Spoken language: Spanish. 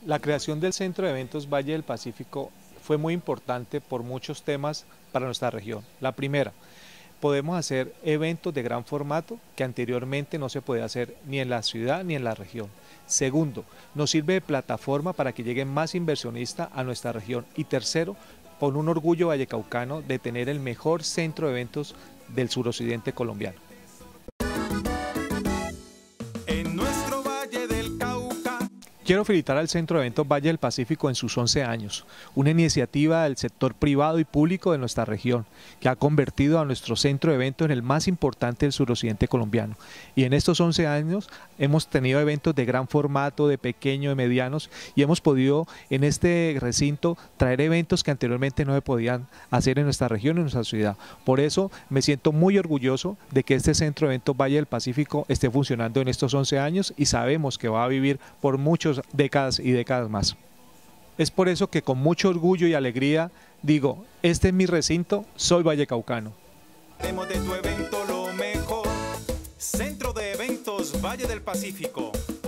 La creación del Centro de Eventos Valle del Pacífico fue muy importante por muchos temas para nuestra región. La primera, podemos hacer eventos de gran formato que anteriormente no se podía hacer ni en la ciudad ni en la región. Segundo, nos sirve de plataforma para que lleguen más inversionistas a nuestra región. Y tercero, por un orgullo vallecaucano de tener el mejor centro de eventos del suroccidente colombiano. En nuestro Valle del Cauca. Quiero felicitar al Centro de Eventos Valle del Pacífico en sus 11 años, una iniciativa del sector privado y público de nuestra región, que ha convertido a nuestro centro de eventos en el más importante del suroccidente colombiano. Y en estos 11 años hemos tenido eventos de gran formato, de pequeños, de medianos, y hemos podido en este recinto traer eventos que anteriormente no se podían hacer en nuestra región y en nuestra ciudad. Por eso me siento muy orgulloso de que este Centro de Eventos Valle del Pacífico esté funcionando en estos 11 años y sabemos que va a vivir por muchas décadas y décadas más. Es por eso que con mucho orgullo y alegría digo, este es mi recinto, soy vallecaucano. Haremos de tu evento lo mejor. Centro de Eventos Valle del Pacífico.